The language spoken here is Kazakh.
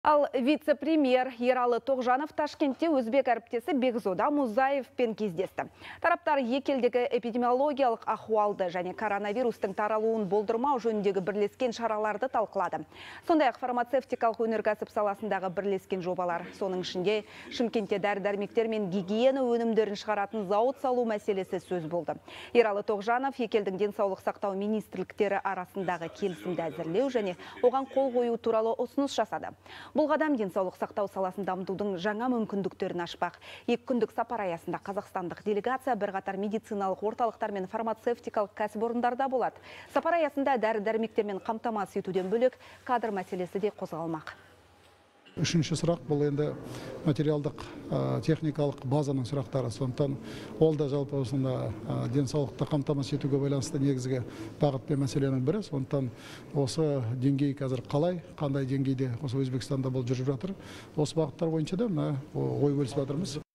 Ал вице-премьер Ералы Тоғжанов Ташкентте өзбек әріптесі Бекзода Музаевпен кездесті. Тараптар екі елдегі эпидемиологиялық ахуалды және коронавирустың таралуын болдырмау жөніндегі бірлескен шараларды талқылады. Сондай-ақ фармацевтикалық өнеркәсіп саласындағы бірлескен жобалар. Соның ішінде Шымкентте дәрі-дәрмектер мен гигиена өнімдерін шығаратын зауыт салу мәселесі сөз болды. Ералы Тоғжанов екі елдің денсаулық сақтау министрліктері арасындағы келісімді әзірлеу және оған қол қою туралы ұсыныс жасады. Бұл қадам денсаулық сақтау саласын дамытудың жаңа мүмкіндіктерін ашпақ. Екі күндік сапар аясында қазақстандық делегация бірқатар медициналық орталықтар мен фармацевтикалық кәсіпорындарда болады. Сапар аясында дәрі-дәрмектермен қамтамасыз етуден бөлек кадр мәселесі де қозғалмақ. Үшінші сұрақ бұл енді материалдық техникалық базаның сұрақтары. Сондықтан ол да жалпы осында денсаулықты қамтамасыз етуге байланысты негізгі бағыт пен мәселенің бірі. Сондықтан осы деңгей қазір қандай деңгейде осы Өзбекстанда бұл жүріп жатыр. Осы бағыттар бойынша да ой бөлісіп жатырмыз.